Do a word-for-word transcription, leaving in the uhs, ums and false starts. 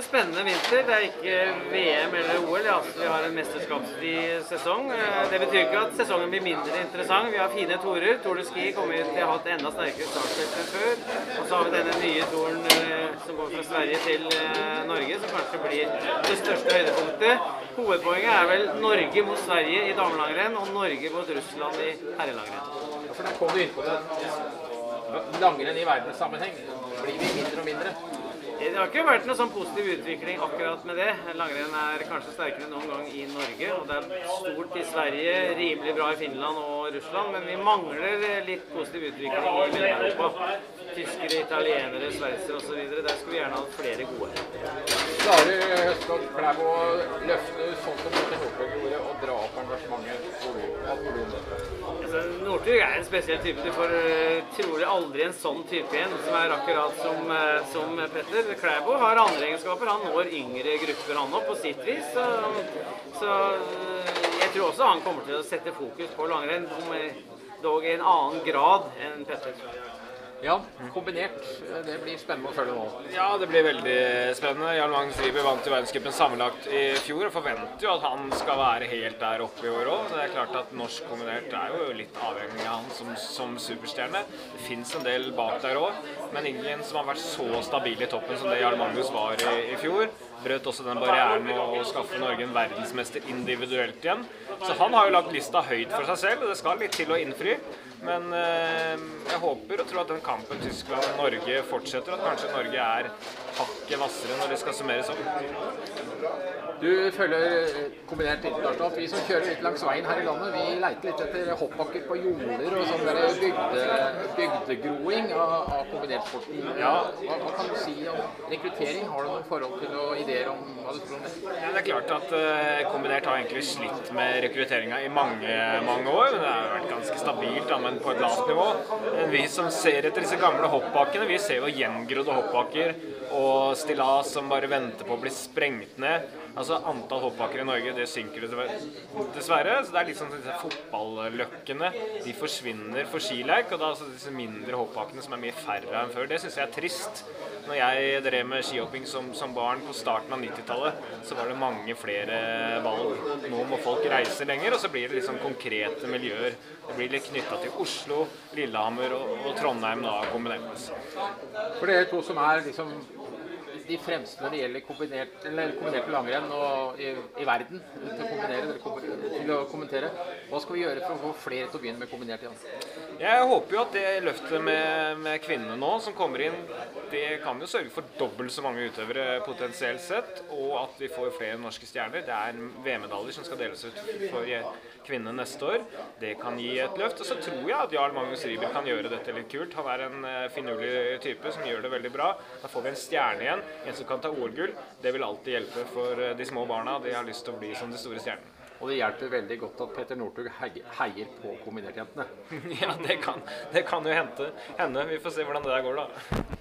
spennende vinter. Det er ikke V M eller O L. Altså, vi har en mesterskapsfri sesong. Det betyr ikke at sesongen blir mindre interessant. Vi har fine torer. Tour de Ski kommer til å ha et enda sterkere startfelt enn før. Og så har vi denne nye toren som går fra Sverige til Norge, som kanskje blir det største høydepunktet. Hovedpoenget er vel Norge mot Sverige i damelangrenn og Norge mot Russland i herrelangrenn. For da kom du inn på det. Langrenn i verdenssammenheng blir vi mindre og mindre. Det har ikke vært noe sånn positiv utvikling akkurat med det. Langrenn er kanskje sterkere enn noen gang i Norge, og det er stort i Sverige, rimelig bra i Finland og Russland, men vi mangler litt positiv utvikling i Mellom-Europa. Tyskere, italienere, sveitsere og så videre. Der skulle vi gjerne hatt flere gode. Klarer Høstland Klæbo å løfte sånn som Petter Northug gjorde og dra opp engasjementet volum? Altså, Northug er en spesiell type. Du får trolig aldri en sånn type igjen, som er akkurat som, som Petter. Klæbo har andre egenskaper. Han når yngre grupper han opp på sitt vis. Så, så jeg tror også han kommer til å sette fokus på langrenn, dog i en annen grad enn Petter. Ja, kombinert. Det blir spennende å følge nå. Ja, det blir veldig spennende. Jarl Magnus Rieber vant til verdenscupen sammenlagt i fjor, og forventer jo at han skal være helt der oppe i år også. Det er klart at norsk kombinert er jo litt avhengig av han som, som superstjerne. Det finnes en del bak der også, men ingen som har vært så stabil i toppen som det Jarl Magnus var i, i fjor. Brøt også den barrieren med å skaffe Norge en verdensmester individuelt igjen. Så han har jo lagt lista høyt for seg selv, og det skal litt til å innfri. Men eh, jeg håper og tror at den kampen Tyskland-Norge fortsetter, at kanskje Norge er hakket vassere når det skal summeres opp. Du følger kombinert internasjonalt. Vi som kjører litt langs veien her i landet, vi leiter litt etter hoppbakker på jorder og sånn der bygde, bygdegroing av, av kombinert sporten. Ja. Hva, hva kan du si om rekruttering? Har du noen forhold til noen ideer om hva du tror om det? Ja, det er klart at uh, kombinert har egentlig slitt med rekrutteringa i mange, mange år. Men det har vært ganske stabilt, da, men på et lavt nivå. Men vi som ser etter disse gamle hoppbakkene, vi ser jo gjengrodde hoppbakker og stillas som bare venter på å bli sprengt ned. Altså antall hoppbakker i Norge, det synker dessverre, så det er litt sånn disse fotballøkkene, de forsvinner for skileik, og da altså disse mindre hoppbakkene som er mye færre enn før. Det synes jeg er trist. Når jeg drev med skihopping som, som barn på starten av nittitallet, så var det mange flere valg. Nå må folk reise lenger, og så blir det liksom konkrete miljøer. Det blir litt knyttet til Oslo, Lillehammer og, og Trondheim da, kombinert. For det er to som er liksom de fremste når det gjelder kombinert, eller kombinerte langrenn og i, i verden til å, kombinere, til å kommentere. Hva skal vi gjøre for å få flere til å begynne med kombinert igjen? Jeg håper jo at det løftet med, med kvinnene nå som kommer inn, det kan jo sørge for dobbelt så mange utøvere potensielt sett, og at vi får flere norske stjerner. Det er V M-medaljer som skal deles ut for kvinnene neste år. Det kan gi et løft, og så tror jeg at Jarl Magnus Rieber kan gjøre dette litt kult. Han er en finurlig type som gjør det veldig bra. Da får vi en stjerne igjen, en som kan ta O L-gull. Det vil alltid hjelpe for de små barna. De har lyst til å bli som de store stjernene. Og det hjelper veldig godt at Petter Northug heier på kombinertjentene. Ja, det kan, det kan jo hende. Vi får se hvordan det der går da.